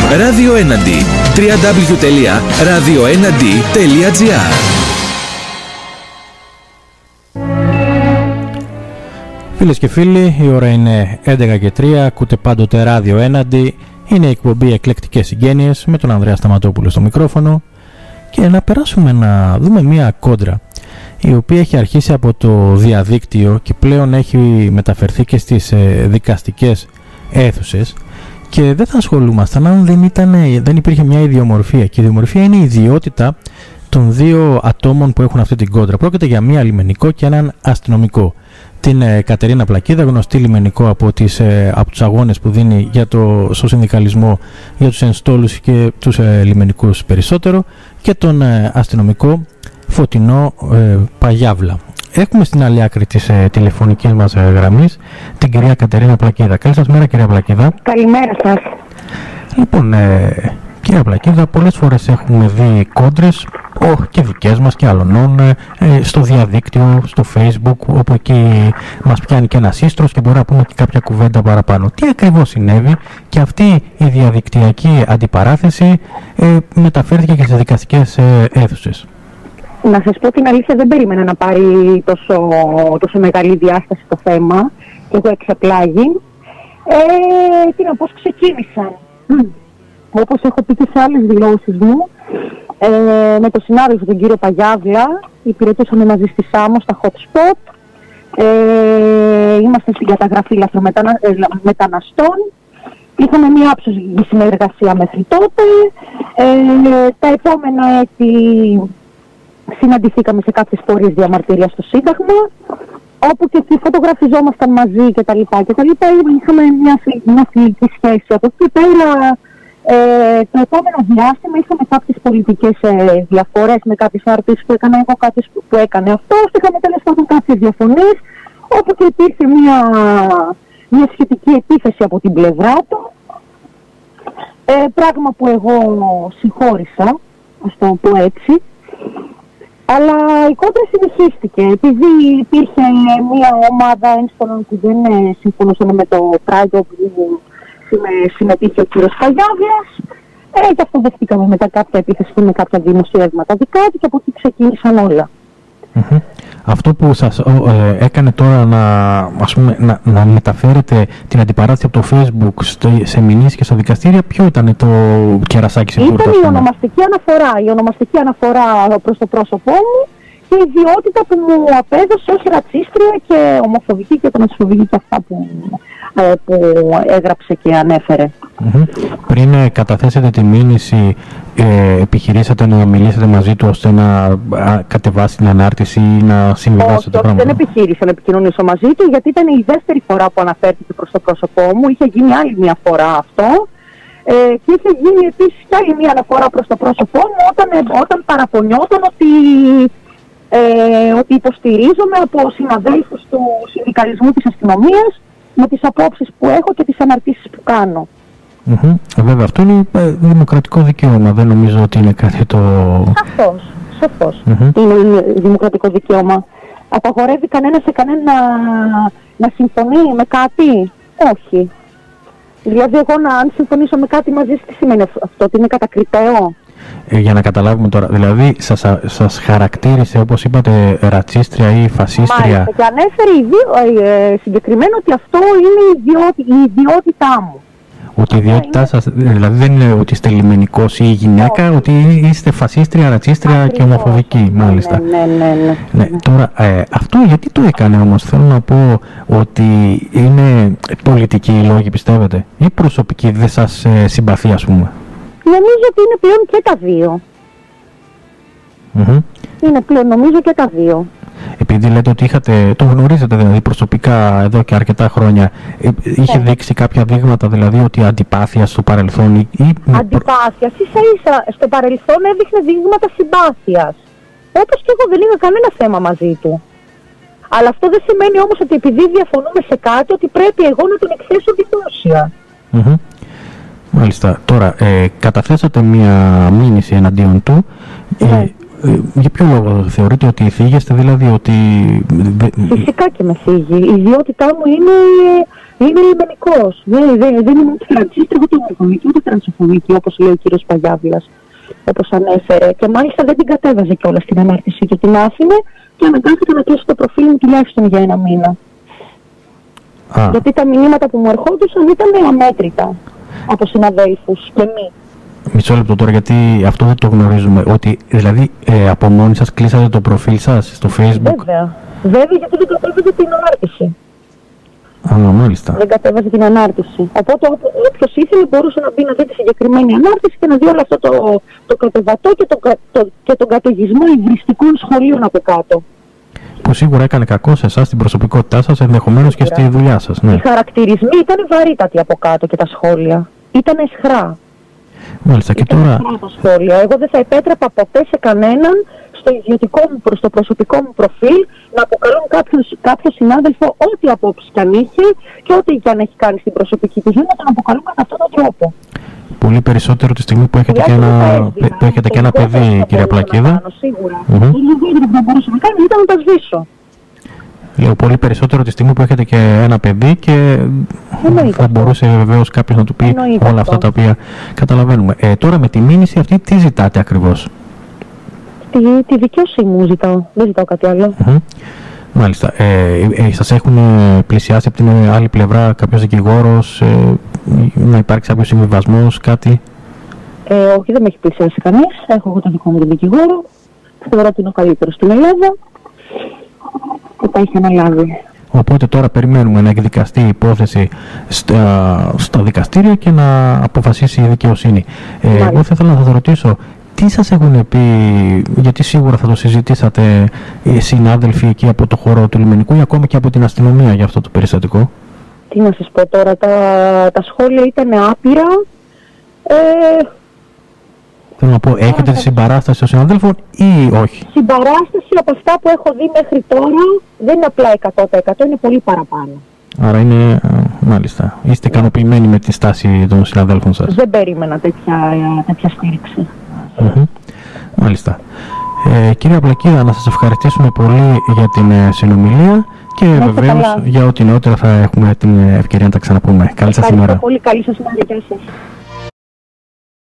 Ράδιο Έναντι. www.radioenandy.gr. Φίλες και φίλοι, η ώρα είναι 11:03, ακούτε πάντοτε Ράδιο Έναντι. Είναι η εκπομπή Εκλεκτικές Συγγένειες με τον Ανδρέα Σταματόπουλο στο μικρόφωνο. Και να περάσουμε να δούμε μία κόντρα η οποία έχει αρχίσει από το διαδίκτυο και πλέον έχει μεταφερθεί και στις δικαστικές αίθουσες, και δεν θα ασχολούμασταν αν δεν υπήρχε μια ιδιομορφία, και η ιδιομορφία είναι η ιδιότητα των δύο ατόμων που έχουν αυτή την κόντρα. Πρόκειται για μία λιμενικό και έναν αστυνομικό, την Κατερίνα Πλακίδα, γνωστή λιμενικό από τους αγώνες που δίνει στο συνδικαλισμό για τους ενστόλους και τους λιμενικούς περισσότερο, και τον αστυνομικό Φωτεινό Παγιάβλα. Έχουμε στην άλλη άκρη της τηλεφωνικής μας γραμμής την κυρία Κατερίνα Πλακίδα. Καλή σας μέρα, κυρία Πλακίδα. Καλημέρα σας. Λοιπόν, κυρία Πλακίδα, πολλές φορές έχουμε δει κόντρες, και δικές μας και άλλων, στο διαδίκτυο, στο Facebook, όπου εκεί μας πιάνει και ένας ίστρος και μπορεί να πούμε και κάποια κουβέντα παραπάνω. Τι ακριβώς συνέβη και αυτή η διαδικτυακή αντιπαράθεση μεταφέρθηκε και στις δικαστικές αίθουσες? Να σας πω την αλήθεια, δεν περίμενα να πάρει τόσο μεγάλη διάσταση το θέμα και εγώ εξαπλάγει. Πώς ξεκίνησαν. Όπως έχω πει και σε άλλες δηλώσεις μου, με τον συνάδελφο τον κύριο Παγιάβλα, υπηρετούσαμε μαζί στη Σάμο, στα hot spot. Είμαστε στην καταγραφή λαθρομεταναστών. Είχαμε μια άψογη συνεργασία μέχρι τότε. Τα επόμενα έτη συναντηθήκαμε σε κάποιες πορείες διαμαρτυρίας στο Σύνταγμα, όπου και εκεί φωτογραφιζόμασταν μαζί κτλ. Είχαμε μια φιλική σχέση. Από εκεί πέρα, το επόμενο διάστημα είχαμε κάποιες πολιτικές διαφορές με κάποιες αρτήσεις που έκανα εγώ, κάποιες που έκανε αυτός. Είχαμε τέλος πάντων κάποιες διαφωνίες, όπου και υπήρχε μια σχετική επίθεση από την πλευρά του. Πράγμα που εγώ συγχώρησα, ας το πω έτσι. Αλλά η κόντρα συνεχίστηκε, επειδή υπήρχε μια ομάδα ένστολων που δεν συμφωνούσαν με το πράγμα που συμμετείχε ο κύριος Παγιάβλας. Και αυτό δεχτήκαμε μετά κάποια επίθεση με κάποια δημοσιεύματα δικά του, και από εκεί ξεκίνησαν όλα. Αυτό που σας έκανε τώρα να μεταφέρετε την αντιπαράθεση από το Facebook σε μηνύσεις και στα δικαστήρια, ποιο ήταν το κερασάκι στην τούρτα? Ήταν η ονομαστική αναφορά προς το πρόσωπό μου και η ιδιότητα που μου απέδωσε ως ρατσίστρια και ομοφοβική και τρανσφοβική, και αυτά που έγραψε και ανέφερε. Πριν καταθέσετε τη μήνυση, επιχειρήσατε να μιλήσετε μαζί του ώστε να κατεβάσει την ανάρτηση ή να συμβιβάσετε το πράγμα? Δεν επιχείρησα να επικοινωνήσω μαζί του, γιατί ήταν η δεύτερη φορά που αναφέρθηκε προς το πρόσωπό μου. Είχε γίνει άλλη μια φορά αυτό. Και είχε γίνει επίσης κι άλλη μια αναφορά προς το πρόσωπό μου όταν παραπονιόταν ότι υποστηρίζομαι από συναδέλφους του συνδικαλισμού της αστυνομίας με τις απόψεις που έχω και τις αναρτήσεις που κάνω. Βέβαια, αυτό είναι δημοκρατικό δικαίωμα. Δεν νομίζω ότι είναι κάτι το... Σαφώς. Είναι δημοκρατικό δικαίωμα. Απαγορεύει κανένα σε κανένα να συμφωνεί με κάτι? Όχι. Δηλαδή, αν συμφωνήσω με κάτι μαζί σας, τι σημαίνει αυτό? Ότι είναι κατακριτέο? Για να καταλάβουμε τώρα, δηλαδή σας χαρακτήρισε, όπως είπατε, ρατσίστρια ή φασίστρια? Μάλιστα, και ανέφερε συγκεκριμένα ότι αυτό είναι η ιδιότητά μου. Ότι η ιδιότητά σας, δηλαδή δεν είναι ότι είστε λιμενικός ή γυναίκα, ότι είστε φασίστρια, ρατσίστρια και ομοφοβική, μάλιστα. Ναι. Τώρα, αυτό γιατί το έκανε όμως? Θέλω να πω ότι είναι πολιτικοί οι λόγοι, πιστεύετε, ή προσωπική, δεν σας συμπαθεί, ας πούμε? Νομίζω ότι είναι πλέον και τα δύο. Είναι πλέον, νομίζω, και τα δύο. Επειδή λέτε ότι το γνωρίζετε δηλαδή προσωπικά εδώ και αρκετά χρόνια, είχε δείξει κάποια δείγματα δηλαδή ότι αντιπάθεια στο παρελθόν ή... Αντιπάθεια, ίσα-ίσα στο παρελθόν έδειχνε δείγματα συμπάθειας. Όπως και εγώ δεν είχα κανένα θέμα μαζί του. Αλλά αυτό δεν σημαίνει όμως ότι επειδή διαφωνούμε σε κάτι, ότι πρέπει εγώ να τον εκθέσω δημόσια. Μάλιστα. Τώρα, καταθέσατε μία μήνυση εναντίον του. Για ποιο λόγο θεωρείτε ότι θίγεστε, δηλαδή ότι... Φυσικά και με θίγει. Η ιδιότητά μου είναι Είναι λιμενικός. Δεν είναι ούτε ρατσίστη, ούτε ομοφοβική, ούτε τρανσοφοβική, όπως λέει ο κύριος Παγιάβουλας, όπως ανέφερε. Και μάλιστα δεν την κατέβαζε κιόλας στην ανάρτησή του. Την άφηνε και αναγκάστηκε να κλείσει το προφίλ μου τουλάχιστον για 1 μήνα. Γιατί τα μηνύματα που μου ερχόντουσαν ήταν αμέτρητα από συναδέλφους και μη. Μισό λεπτό τώρα, γιατί αυτό δεν το γνωρίζουμε. Ότι δηλαδή από μόνοι σας κλείσατε το προφίλ σας στο Facebook. Βέβαια, γιατί δεν κατέβαζε την ανάρτηση. Μάλιστα. Δεν κατέβαζε την ανάρτηση. Οπότε όποιος ήθελε μπορούσε να μπει να δει τη συγκεκριμένη ανάρτηση και να δει όλο αυτό το κατεβατό και τον καταιγισμό υβριστικών σχολείων από κάτω. Που σίγουρα έκανε κακό σε εσάς, στην προσωπικότητά σας, ενδεχομένως και στη δουλειά σας. Ναι. Οι χαρακτηρισμοί ήταν βαρύτατοι από κάτω και τα σχόλια. Ήταν αισχρά. Μάλιστα, και τώρα. Εγώ δεν θα επέτρεπα ποτέ σε κανέναν στο ιδιωτικό μου, στο προσωπικό μου προφίλ να αποκαλούν κάποιο συνάδελφο ό,τι απόψεις κι αν είχε και ό,τι κι αν έχει κάνει στην προσωπική του ζωή, να τον αποκαλούν κατά αυτόν τον τρόπο. Πολύ περισσότερο τη στιγμή που έχετε και ένα παιδί, κυρία Πλακίδα. Σίγουρα. Το λιγότερο που θα μπορούσα να κάνω ήταν να τα σβήσω. Λέω πολύ περισσότερο τη στιγμή που έχετε και ένα παιδί και θα μπορούσε βεβαίως κάποιος να του πει όλα αυτά τα οποία καταλαβαίνουμε. Τώρα με τη μήνυση αυτή τι ζητάτε ακριβώς? Τη δικαιοσύνη μου ζητάω, δεν ζητάω κάτι άλλο. Μάλιστα. Σας έχουν πλησιάσει από την άλλη πλευρά κάποιος δικηγόρος, να υπάρξει κάποιος συμβιβασμός, κάτι? Όχι, δεν με έχει πλησιάσει κανείς. Έχω εγώ τον δικό μου τον δικηγόρο. Θεωρώ ότι είναι ο καλύτερος στην Ελλάδα και τα έχει αναλάβει. Οπότε τώρα περιμένουμε να εκδικαστεί η υπόθεση στα δικαστήρια και να αποφασίσει η δικαιοσύνη. Εγώ θα ήθελα να σας ρωτήσω, τι σας έχουν πει, γιατί σίγουρα θα το συζητήσατε οι συνάδελφοι εκεί από το χώρο του λιμενικού ή ακόμα και από την αστυνομία για αυτό το περιστατικό? Τι να σας πω τώρα, τα σχόλια ήταν άπειρα. Θέλω να πω, έχετε τη συμπαράσταση των συναδέλφων ή όχι? Συμπαράσταση από αυτά που έχω δει μέχρι τώρα δεν είναι απλά 100%, είναι πολύ παραπάνω. Άρα είναι, μάλιστα, είστε ικανοποιημένοι με τη στάση των συναδέλφων σας? Δεν περίμενα τέτοια στήριξη. Μάλιστα. Κύριε Πλακίδα, να σας ευχαριστήσουμε πολύ για την συνομιλία και βεβαίως για ό,τι νεότερα θα έχουμε την ευκαιρία να τα ξαναπούμε. Καλή σας ημέρα. Πολύ καλή σας ημέρα. Γεια σας.